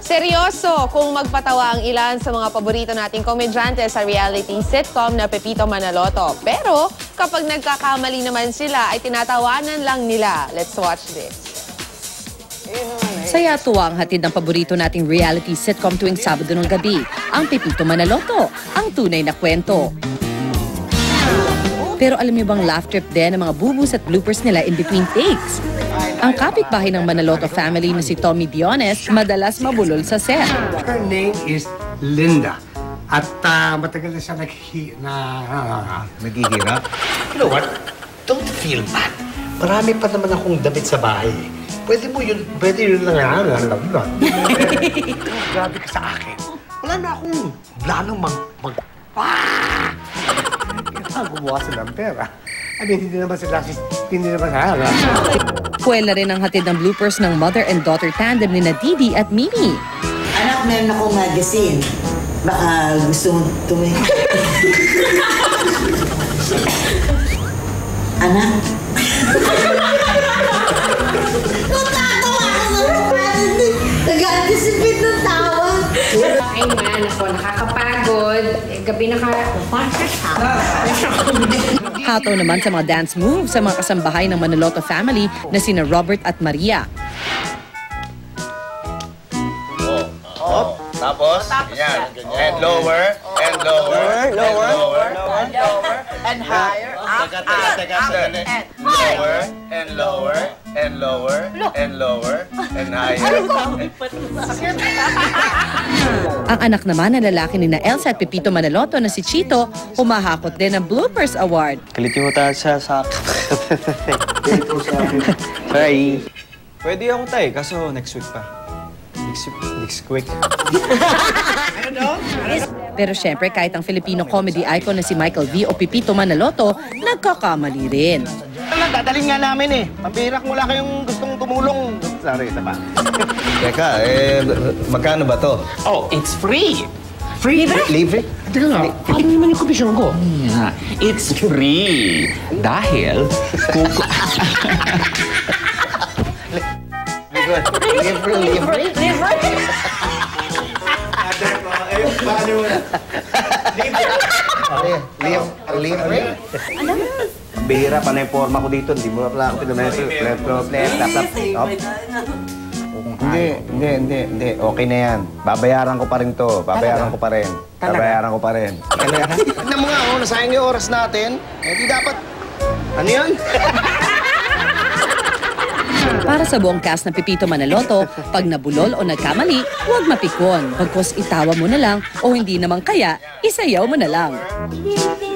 Seryoso kung magpatawa ang ilan sa mga paborito nating komedyante sa reality sitcom na Pepito Manaloto. Pero kapag nagkakamali naman sila, ay tinatawanan lang nila. Let's watch this. Saya tuwa ang hatid ng paborito nating reality sitcom tuwing Sabado ng gabi, ang Pepito Manaloto, ang tunay na kwento. Pero alam niyo bang laugh trip din ang mga bubus at bloopers nila in between takes? Ang kapitbahay ng Manaloto family na si Tommy Diones madalas mabulol sa set. Her name is Linda. At matagal na siya Naghihirap? You know what? Don't feel bad. Marami pa naman akong damit sa bahay. Pwede yun lang alam na. Grabe ka sa akin. Wala na akong planong gumawasan ng pera. I mean, hindi naman sila. Puwela rin ang hatid ng bloopers ng mother and daughter tandem ni Didi at Mimi. Anak, meron akong magazine. Baka gusto mong tumingin. Anak? Natatawa ako sa magazine. Nag-anticipate ng tawa. Ay man, ako nakakapagod. Gabi Hataw naman sa mga dance moves sa mga kasambahay ng Manaloto family na sina Robert at Maria. Tapos, yan. And lower, and lower, lower, And higher. Lower, and lower, and lower, and lower, and higher. Ang anak naman na lalaki ni Elsa at Pepito Manaloto na si Chito, humahakot din ng Bloopers Award. Kalitin mo tayo sa Sorry. Pwede ako tayo, kaso next week pa. Next week. Pero syempre, kahit ang Filipino comedy icon na si Michael V o Pepito Manaloto, nagkakamali rin. Dadaling nga namin eh. Pambihira kung wala kayong gustong tumulong. Sorry, isa pa. Teka, magkano ba to? Oh, it's free. Free? Libre? Teka nga, ano naman yung komisyon ko? Yeah, it's free. Dahil, Libre? Libre? Bihira pa na yung forma ko dito. Hindi mo pala ako pinameso. Hindi. Okay na yan. Babayaran ko pa rin to. Babayaran ko pa rin. Tignan mo nga, nasayang yung oras natin. Hindi dapat. Ano yan? Para sa buong cast ng Pepito Manaloto, pag nabulol o nagkamali, huwag mapikon. Pagkos itawa mo na lang o hindi naman kaya, isayaw mo na lang.